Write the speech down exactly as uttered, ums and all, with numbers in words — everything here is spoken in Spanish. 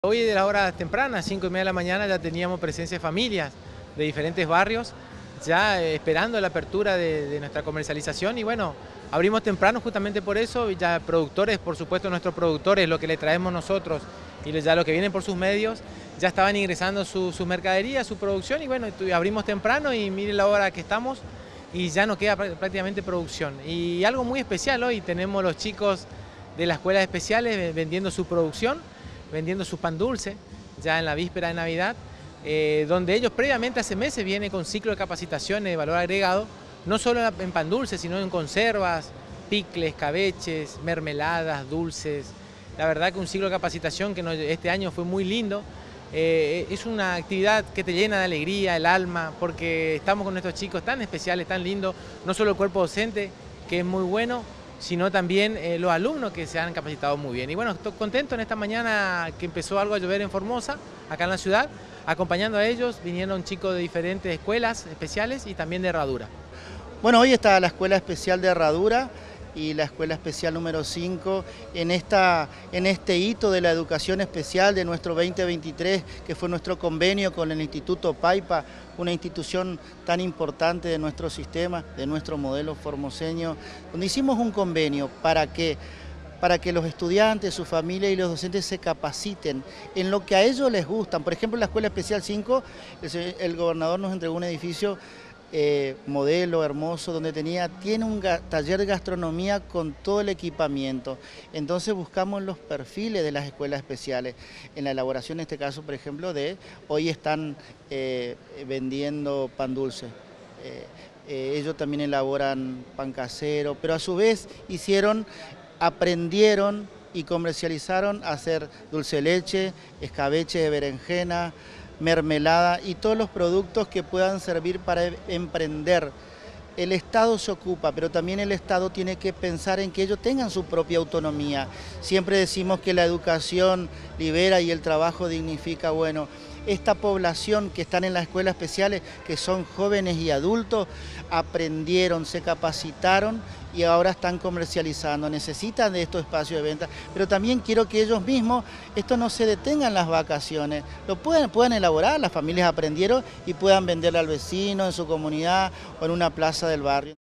Hoy de las horas tempranas, cinco y media de la mañana, ya teníamos presencia de familias de diferentes barrios, ya eh, esperando la apertura de, de nuestra comercialización y bueno, abrimos temprano justamente por eso, y ya productores, por supuesto nuestros productores, lo que le traemos nosotros y ya lo que vienen por sus medios, ya estaban ingresando su, su mercadería, su producción y bueno, abrimos temprano y miren la hora que estamos y ya no queda prácticamente producción. Y algo muy especial hoy, tenemos los chicos de las escuelas especiales vendiendo su producción, vendiendo su pan dulce, ya en la víspera de Navidad, eh, donde ellos previamente hace meses vienen con ciclo de capacitaciones de valor agregado, no solo en pan dulce, sino en conservas, picles, cabeches, mermeladas, dulces. La verdad que un ciclo de capacitación que nos, este año fue muy lindo. Eh, es una actividad que te llena de alegría el alma, porque estamos con nuestros chicos tan especiales, tan lindos, no solo el cuerpo docente, que es muy bueno, sino también eh, los alumnos que se han capacitado muy bien. Y bueno, estoy contento en esta mañana que empezó algo a llover en Formosa, acá en la ciudad, acompañando a ellos, vinieron chicos de diferentes escuelas especiales y también de Herradura. Bueno, hoy está la Escuela Especial de Herradura y la Escuela Especial número cinco en, esta, en este hito de la educación especial de nuestro veinte veintitrés, que fue nuestro convenio con el Instituto Paipa, una institución tan importante de nuestro sistema, de nuestro modelo formoseño, donde hicimos un convenio para que, para que los estudiantes, su familia y los docentes se capaciten en lo que a ellos les gustan. Por ejemplo, en la Escuela Especial cinco, el, el gobernador nos entregó un edificio Eh, modelo hermoso donde tenía, tiene un ga, taller de gastronomía con todo el equipamiento. Entonces buscamos los perfiles de las escuelas especiales. En la elaboración, en este caso, por ejemplo, de hoy están eh, vendiendo pan dulce. Eh, eh, ellos también elaboran pan casero, pero a su vez hicieron, aprendieron y comercializaron a hacer dulce de leche, escabeche de berenjena, mermelada y todos los productos que puedan servir para emprender. El Estado se ocupa, pero también el Estado tiene que pensar en que ellos tengan su propia autonomía. Siempre decimos que la educación libera y el trabajo dignifica. Bueno, esta población que están en las escuelas especiales, que son jóvenes y adultos, aprendieron, se capacitaron y ahora están comercializando. Necesitan de estos espacios de venta, pero también quiero que ellos mismos, esto no se detenga en las vacaciones, lo puedan, puedan elaborar, las familias aprendieron y puedan venderle al vecino, en su comunidad o en una plaza del barrio.